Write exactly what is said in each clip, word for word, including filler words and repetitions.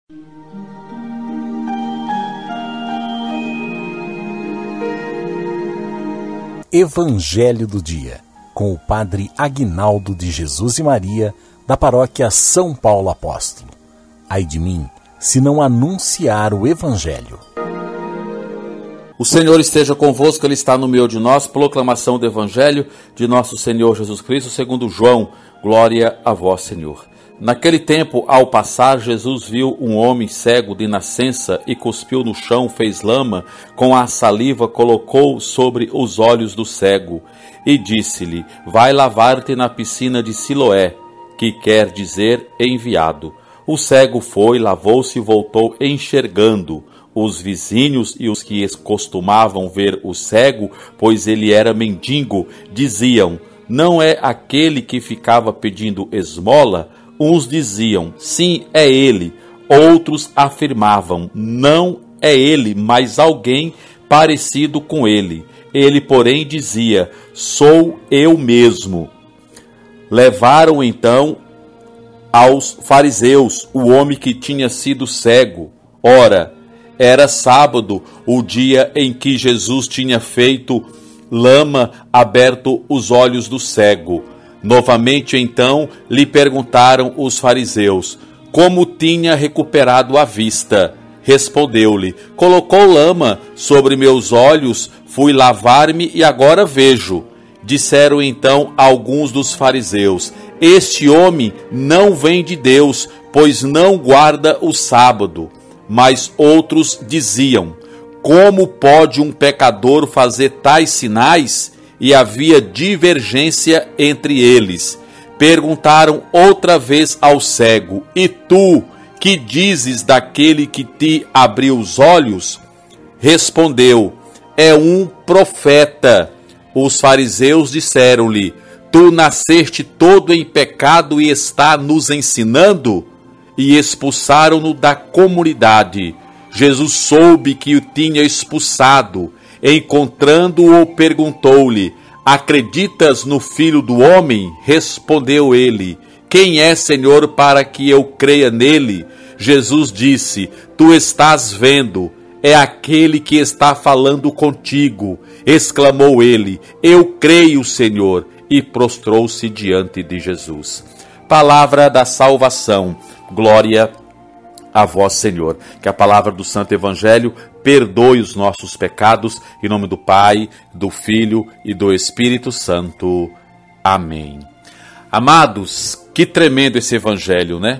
Evangelho do Dia, com o Padre Aguinaldo de Jesus e Maria, da paróquia São Paulo Apóstolo. Ai de mim, se não anunciar o Evangelho. O Senhor esteja convosco, Ele está no meio de nós. Proclamação do Evangelho de nosso Senhor Jesus Cristo, segundo João. Glória a vós, Senhor. Naquele tempo, ao passar, Jesus viu um homem cego de nascença e cuspiu no chão, fez lama, com a saliva colocou sobre os olhos do cego e disse-lhe: vai lavar-te na piscina de Siloé, que quer dizer enviado. O cego foi, lavou-se e voltou enxergando. Os vizinhos e os que costumavam ver o cego, pois ele era mendigo, diziam: não é aquele que ficava pedindo esmola? Uns diziam: sim, é ele. Outros afirmavam: não é ele, mas alguém parecido com ele. Ele, porém, dizia: sou eu mesmo. Levaram então aos fariseus o homem que tinha sido cego. Ora, era sábado, o dia em que Jesus tinha feito lama, aberto os olhos do cego. Novamente, então, lhe perguntaram os fariseus como tinha recuperado a vista. Respondeu-lhe: colocou lama sobre meus olhos, fui lavar-me e agora vejo. Disseram então alguns dos fariseus: este homem não vem de Deus, pois não guarda o sábado. Mas outros diziam: como pode um pecador fazer tais sinais? E havia divergência entre eles. Perguntaram outra vez ao cego: e tu, que dizes daquele que te abriu os olhos? Respondeu: é um profeta. Os fariseus disseram-lhe: tu nasceste todo em pecado e está nos ensinando? E expulsaram-no da comunidade. Jesus soube que o tinha expulsado. Encontrando-o, perguntou-lhe: acreditas no Filho do Homem? Respondeu ele: quem é, Senhor, para que eu creia nele? Jesus disse: tu estás vendo, é aquele que está falando contigo. Exclamou ele: eu creio, Senhor, e prostrou-se diante de Jesus. Palavra da salvação. Glória a vós, Senhor. Que a palavra do Santo Evangelho perdoe os nossos pecados, em nome do Pai, do Filho e do Espírito Santo. Amém. Amados, que tremendo esse Evangelho, né?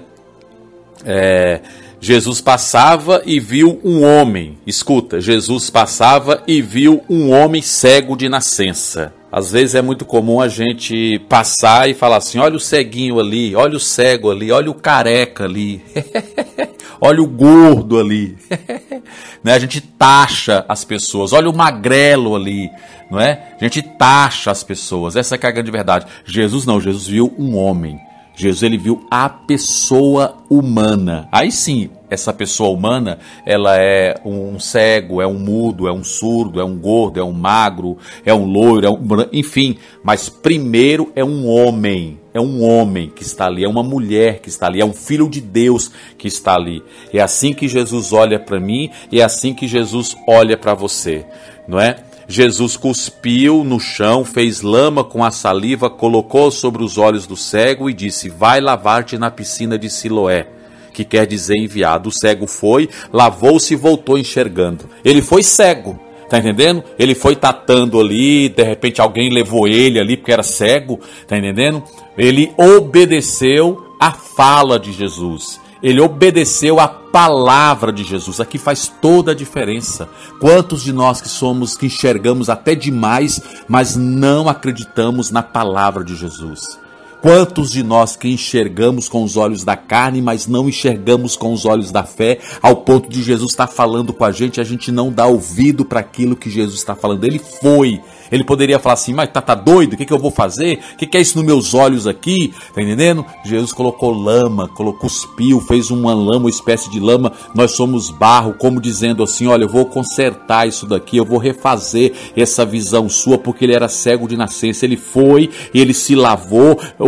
É, Jesus passava e viu um homem, escuta, Jesus passava e viu um homem cego de nascença. Às vezes é muito comum a gente passar e falar assim: olha o ceguinho ali, olha o cego ali, olha o careca ali, olha o gordo ali. Né? A gente taxa as pessoas, olha o magrelo ali, não é? A gente taxa as pessoas, essa que é a grande verdade. Jesus não, Jesus viu um homem. Jesus, ele viu a pessoa humana. Aí sim, essa pessoa humana, ela é um cego, é um mudo, é um surdo, é um gordo, é um magro, é um loiro, é um... enfim. Mas primeiro é um homem, é um homem que está ali, é uma mulher que está ali, é um filho de Deus que está ali. É assim que Jesus olha para mim e é assim que Jesus olha para você, não é? Jesus cuspiu no chão, fez lama com a saliva, colocou sobre os olhos do cego e disse: vai lavar-te na piscina de Siloé, que quer dizer enviado. O cego foi, lavou-se e voltou enxergando. Ele foi cego, tá entendendo? Ele foi tatando ali, de repente alguém levou ele ali porque era cego, tá entendendo? Ele obedeceu a fala de Jesus. Ele obedeceu a palavra de Jesus. Aqui faz toda a diferença. Quantos de nós que somos, que enxergamos até demais, mas não acreditamos na palavra de Jesus? Quantos de nós que enxergamos com os olhos da carne, mas não enxergamos com os olhos da fé, ao ponto de Jesus estar falando com a gente, a gente não dá ouvido para aquilo que Jesus está falando. Ele foi. Ele poderia falar assim: mas tá, tá doido? O que, que eu vou fazer? O que, que é isso nos meus olhos aqui? Tá entendendo? Jesus colocou lama, colocou, cuspiu, fez uma lama, uma espécie de lama. Nós somos barro, como dizendo assim: olha, eu vou consertar isso daqui, eu vou refazer essa visão sua, porque ele era cego de nascença. Ele foi, ele se lavou,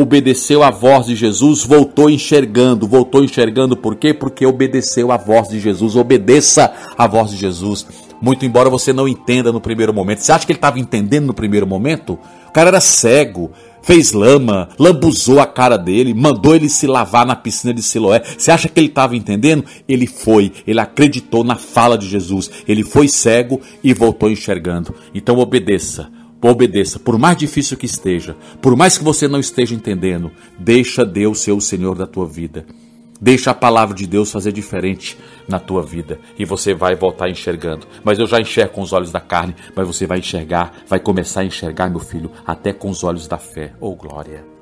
obedeceu à voz de Jesus, voltou enxergando. Voltou enxergando por quê? Porque obedeceu à voz de Jesus. Obedeça à voz de Jesus. Muito embora você não entenda no primeiro momento. Você acha que ele estava entendendo no primeiro momento? O cara era cego, fez lama, lambuzou a cara dele, mandou ele se lavar na piscina de Siloé. Você acha que ele estava entendendo? Ele foi, ele acreditou na fala de Jesus. Ele foi cego e voltou enxergando. Então obedeça. Obedeça, por mais difícil que esteja, por mais que você não esteja entendendo, deixa Deus ser o Senhor da tua vida. Deixa a palavra de Deus fazer diferente na tua vida e você vai voltar enxergando. Mas eu já enxergo com os olhos da carne, mas você vai enxergar, vai começar a enxergar, meu filho, até com os olhos da fé. Oh, glória!